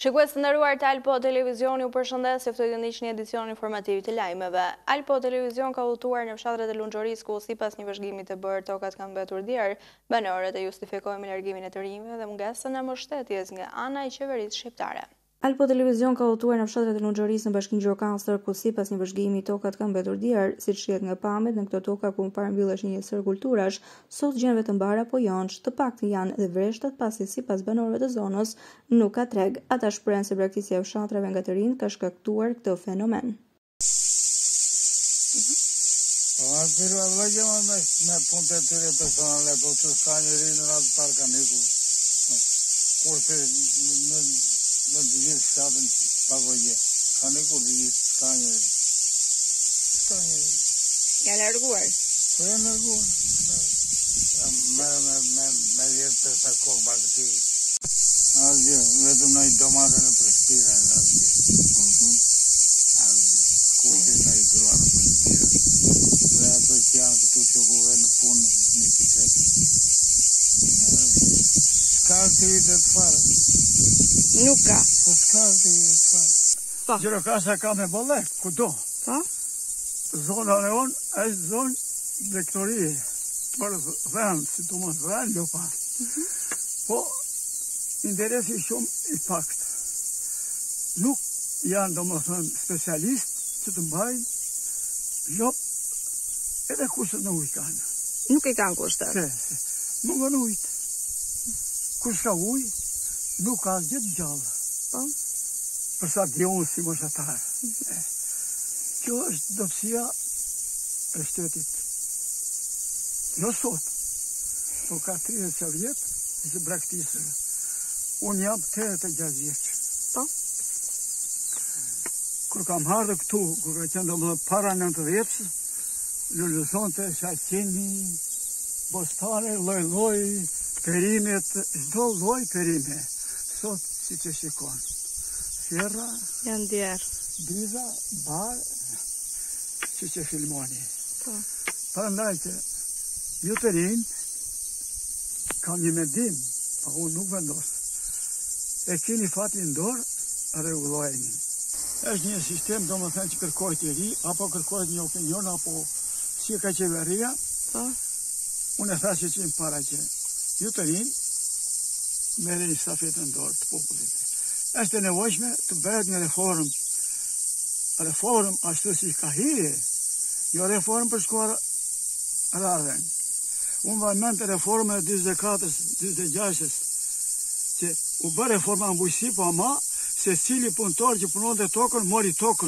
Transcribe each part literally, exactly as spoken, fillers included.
Shikues të nderuar të Alpo Televizioni, u përshëndes e ftoj të ndiqni një edicion informativ të lajmeve. Alpo Televizion ka udhëtuar në fshatrat e Lunxhorisë ku sipas një vëzhgimi të bërë tokat kanë mbetur djerë. Banorët e justifikojnë me largimin e të rinjve dhe mungesën e mbështetjes nga ana e qeverisë shqiptare. Alpo Televizion ka udhëtuar në fshatrat e Lunxhorisë në bashkinë Gjirokastër ku sipas një vëzhgimi tokat kanë mbetur djerë, siç shihet nga pamjet në këto toka ku më parë mbyllesh një njësër kulturash, sot gjen vetëm bara apo jonç, të paktën janë edhe vreshtat pasi sipas banorëve të zonës nuk ka treg. Ata shprehen se braktisja e fshatrave nga të rinjt ka shkaktuar këtë fenomen. Pero vayamos me, me punte a tyre personale, po të s'ka njëri në ratë parë ka niku. Kurse në, në të gjithë shtatën pavoje. Ka niku të gjithë, s'ka njëri. S'ka njëri. Ja larguar? Po ja larguar. Me, me, me, me vjetë të sa kokë bakëti. Asgjë, vetëm në i domate në përshpira. Asgjë. Uh-huh. Asgjë. Kurse në i grua në përshpira. Dhe ato që janë këtu që kuve në punë një kitet. S'ka aktivitet fare. Nuk ka? Po s'ka aktivitet fare. Po? Gjirokastra ka me bollek, kudo. Po? Zona e onë është zonë lektorie. Për vend, si të mos vend, lopa. Uh-huh. Po, interesi shumë i pakt. Nuk janë do më thënë specialist që të mbajnë lop edhe kushtet në ujë kanë. Nuk i kanë kushtet? Se, se. Nuk në ujtë. Kush ka ujë, nuk ka gjithë gjallë. Po? Përsa dionë si moshatarë. Mm-hmm. Kjo është dopsia e shtetit. Jo sot, po ka tridhjetë vjetë e që braktisëve. Unë jam tetëdhjetë e gjashtë vjeç. Po? Kur kam ardhur këtu, kur ka qenë domethënë para nëntëdhjetës, lulëzonte shaqini, bostane, lloj-lloj perimet, çdo lloj perime. Sot si që shikon. Fjerra, janë djerë. Driza, bar, si që filmoni. Po. Prandaj që ju të rinjt kam një mendim, pa unë nuk vendos. E keni fatin dorë, rregullojeni. Është një sistem, do më thënë, që kërkojt i ri, apo kërkojt një opinion, apo si ka qeveria. Po? Unë e thashe që në para që ju të rinjt, mere një stafetën dorë të popullit. Është e nevojshme të bëhet një reform. Reform ashtu si ka hije, jo reform për shkuar radhen. Unë vajment e reforme e dyzet e katër, dyzet e gjashtë, që u bë reforma në bujësi, po ama se cili punëtor që punon të tokën, mori tokën.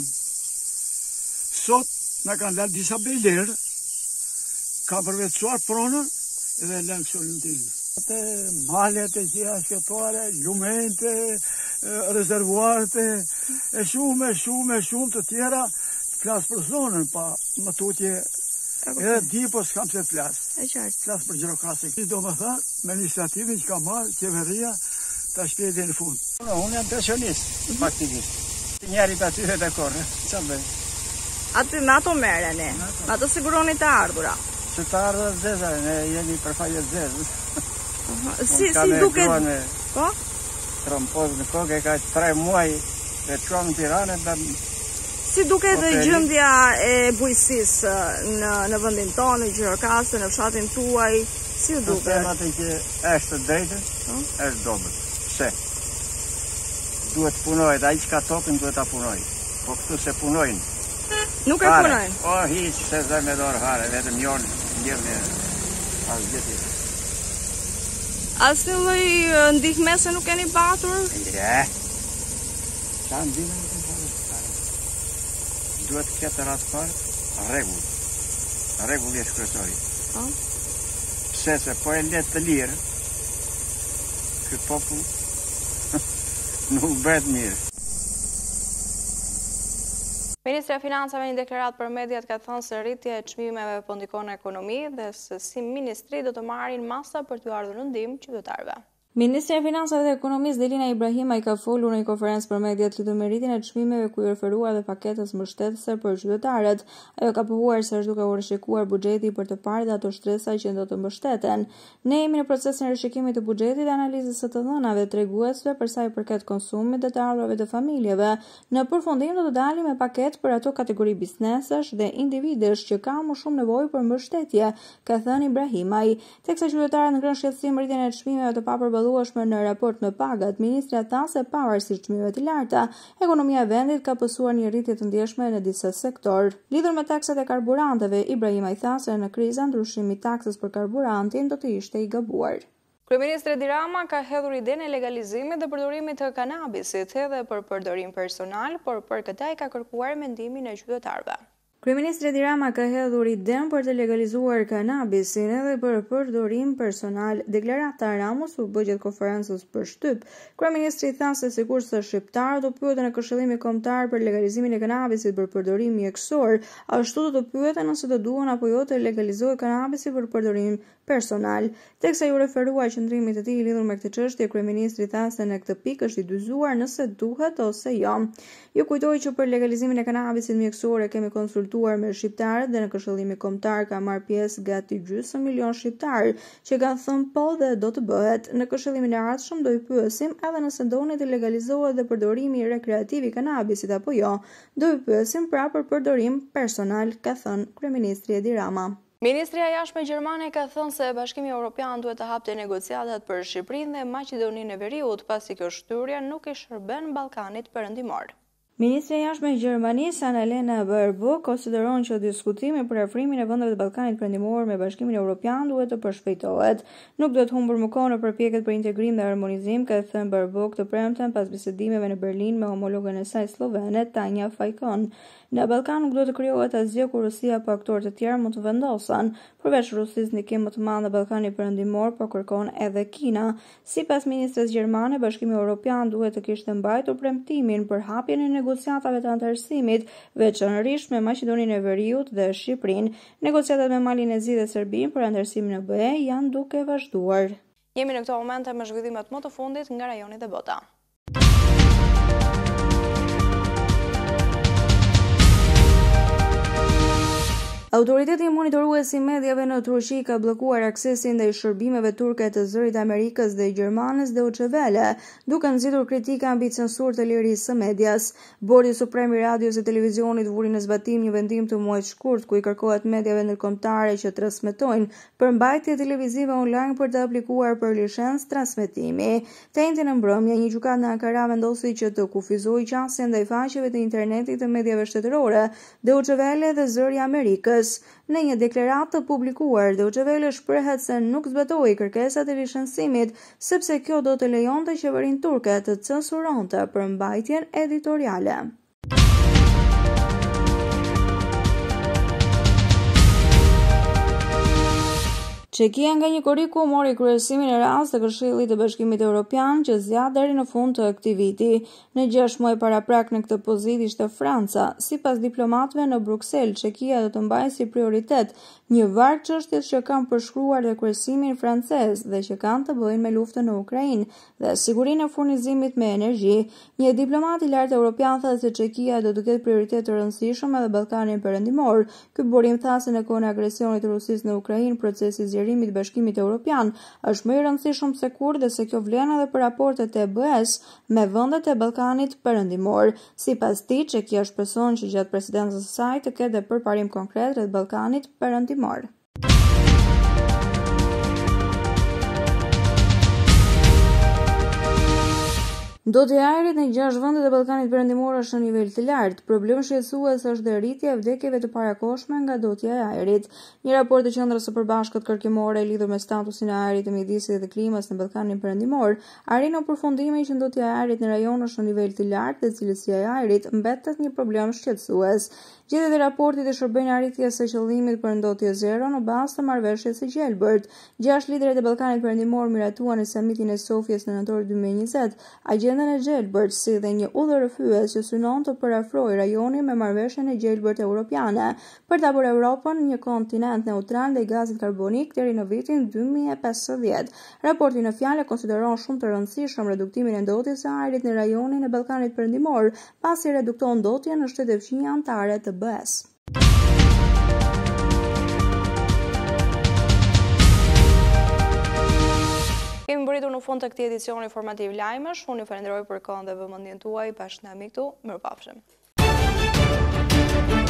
Sot në kanë dalë disa bejlerë, ka përvecuar pronën edhe lënë kështu lëndinë. Malet e gjitha shketare, lumente, rezervuarte, e shumë, e shumë, e shumë të tjera, flasë për zonën, pa më tutje, edhe di, po s'kam se flasë. E qartë. Flasë për Gjirokastër. Do më thënë, me iniciativin që ka marrë qeveria, ta shpjeti në fund. Unë jam pensionist, faktikisht. Njeri për atyre të korë, që bëj? Aty me ato mereni, me ato siguroni të ardhura. Që të ardhura zeza, ne jemi për fajet zezë. Si, si duket... Po? Trompoz në kokë, e ka tre muaj dhe të qonë në Tiranë, dhe... Si duket dhe gjendja e bujësisë në, në vendin tonë, në Gjirokastër, në fshatin tuaj, si u duket? Sistemat e që është drejtën, është dobët. Pse? Duhet punojt, a i që ka tokën duhet ta punojt. Po këtu se punojnë. Nuk e punojnë? O, hiq, se zë me dorë hare, vetëm njërë, njërë, asë gjithë. Asë një lloj ndihme se nuk keni patur? Je, qa ndihme nuk keni patur? Duhet këtë ratë parë, regull. Regull e shkresori. Po? Pse se po e letë të lirë, këtë popull nuk bëhet mirë. Ministri e Financave një deklarat për mediat ka thënë se rritja e çmimeve po ndikon në ekonomi dhe se si ministri do të marrin masa për t'u ardhur në ndihmë qytetarëve. Ministri e Financave dhe Ekonomisë Delina Ibrahimaj ka folur në një konferencë për mediat lidhur me rritjen e çmimeve ku i referuar dhe paketës mbështetëse për qytetarët. Ajo ka pohuar se është duke u rishikuar buxheti për të parë dhe ato shtresa që do të mbështeten. Ne jemi në procesin e rishikimit të buxhetit dhe analizës së të dhënave treguesve për sa i përket konsumit dhe të ardhurave të familjeve. Në përfundim do të dalim me paketë për ato kategori biznesesh dhe individesh që kanë më shumë nevojë për mbështetje, ka thënë Ibrahimaj. Teksa qytetarët ngrenë shqetësim rritjen e çmimeve të papërballueshme në raport me pagat, ministria tha se pavarësisht çmimeve të larta, ekonomia e vendit ka pësuar një rritje të ndjeshme në disa sektor. Lidhur me taksat e karburanteve, Ibrahimaj tha se në krizë ndryshimi i taksës për karburantin do të ishte i gabuar. Kryeministri Edi Rama ka hedhur idenë e legalizimit dhe përdorimit të kanabisit edhe për përdorim personal, por për këtë ai ka kërkuar mendimin e qytetarëve. Kryeministri Edi Rama ka hedhur idenë për të legalizuar kanabisin edhe për përdorim personal. Deklarata e Ramës u bë gjatë konferencës për shtyp. Kryeministri tha se sikurse shqiptarët u pyeten në Këshillimin Kombëtar për legalizimin e kanabisit për përdorim mjekësor, ashtu do të pyeten nëse do duan apo jo të legalizohet kanabisi për përdorim personal. Teksa ju referua qëndrimit të tij lidhur me këtë çështje, kryeministri tha se në këtë pikë është i dyzuar nëse duhet ose jo. Ju kujtoj që për legalizimin e kanabisit mjekësor e kemi konsultuar me shqiptarët dhe në Këshillimin Kombëtar ka marrë pjesë gati gjysmë milion shqiptarë që kanë thënë po dhe do të bëhet. Në Këshillimin e ardhshëm do i pyesim edhe nëse doni të legalizohet dhe përdorimi rekreativ i kanabisit apo jo. Do i pyesim pra për përdorim personal, ka thënë kryeministri Edi Rama. Ministria e Jashtme Gjermane ka thënë se Bashkimi Evropian duhet të hapte negociatat për Shqipërinë dhe Maqedoninë e Veriut, pasi kjo shtyrje nuk i shërben Ballkanit Perëndimor. Ministri i Jashtme i Gjermanisë Annalena Baerbock konsideron që diskutimi për afrimin e vendeve të Ballkanit Perëndimor me Bashkimin Evropian duhet të përshpejtohet. Nuk duhet humbur më kohë në përpjekjet për integrim dhe harmonizim, ka thënë Baerbock të premten pas bisedimeve në Berlin me homologen e saj slovene Tanja Fajon. Në Ballkan nuk duhet të krijohet asgjë ku Rusia apo aktorë të tjerë mund të vendosen. Përveç Rusisë, ndikim më të madh në Ballkanin Perëndimor po kërkon edhe Kina. Sipas ministres gjermane, Bashkimi Evropian duhet të kishte mbajtur premtimin për hapjen e negociatave të antarësimit, veçanërisht me Maqedoninë e Veriut dhe Shqipërinë. Negociatat me Malin e Zi dhe Serbinë për antarësimin në B E janë duke vazhduar. Jemi në këto momente me zhvillimet më të fundit nga rajoni dhe bota. Autoriteti monitorues i mediave në Turqi ka bllokuar aksesin ndaj shërbimeve turke të zërit Amerikës dhe Gjermanisë Deutsche Welle, duke nxitur kritika mbi censurë të lirisë së medias. Bordi Suprem i Radios dhe Televizionit vuri në zbatim një vendim të muajit shkurt ku i kërkohet mediave ndërkombëtare që transmetojnë përmbajtje televizive online për të aplikuar për licencë transmetimi. Të njëjtën mbrëmje, një gjykatë në Ankara vendosi që të kufizojë qasjen ndaj faqeve të internetit të mediave shtetërore, Deutsche Welle dhe Zëri i Amerikës. Në një deklaratë të publikuar, Deutsche Welle shprehet se nuk zbatoi kërkesat e licencimit, sepse kjo do të lejonte qeverinë turke të censuronte përmbajtjen editoriale. Çekia nga një kuriku mori kryesimin e radhës të Këshillit të Bashkimit Evropian që zgjat deri në fund të këtij viti. Në gjashtë muaj paraprak në këtë pozitë ishte Franca. Sipas diplomatëve në Bruksel, Çekia do të mbajë si prioritet një varg çështjes që kanë përshkruar dhe kryesimin francez dhe që kanë të bëjnë me luftën në Ukrainë dhe sigurinë e furnizimit me energji. Një diplomat i lartë evropian tha se Çekia do të ketë prioritet të rëndësishëm edhe Ballkanin Perëndimor. Ky burim tha se në kohën e agresionit të Rusisë në Ukrainë, procesi i Bashkimit Evropian është më i rëndësishëm se kur dhe se kjo vlen edhe për raportet e B E-s me vendet e Ballkanit Perëndimor. Sipas tij, Çekia shpreson që gjatë presidencës së saj të ketë përparim konkret rreth Ballkanit Perëndimor. Dotja e ajrit në gjashtë vendet e Ballkanit Perëndimor është në nivel të lartë. Problem shqetësues është dhe rritja e vdekjeve të parakohshme nga dotja e ajrit. Një raport të Qendrës së Përbashkët Kërkimore lidhur me statusin e ajrit, të mjedisit dhe të klimës në Ballkanin Perëndimor arrin në përfundimin që dotja e ajrit në rajon është në nivel të lartë dhe cilësia e ajrit mbetet një problem shqetësues. Gjethet e raportit e shërbejnë arritjes së qëllimit për ndotje zero në bazë të marrëveshjes së Gjelbërt. Gjashtë liderët e Ballkanit Perëndimor miratuan në samitin e Sofjes në nëntor dy mijë e njëzet. agendën e gjelbërt, si dhe një udhërrëfyes që synon të përafrojë rajonin me marrëveshjen e gjelbërt europiane për ta bërë Europën një kontinent neutral ndaj gazit karbonik deri në vitin dy mijë e pesëdhjetë. Raporti në fjalë konsideron shumë të rëndësishëm reduktimin e ndotjes së ajrit në rajonin e Ballkanit Perëndimor, pasi redukton ndotjen në shtetet e fqinja anëtare të B E-s. Kemi mbërritur në fund të këtij edicioni informativ lajmesh. Unë ju falenderoj për kohën dhe vëmendjen tuaj. Bashkë me këtu, mirupafshim.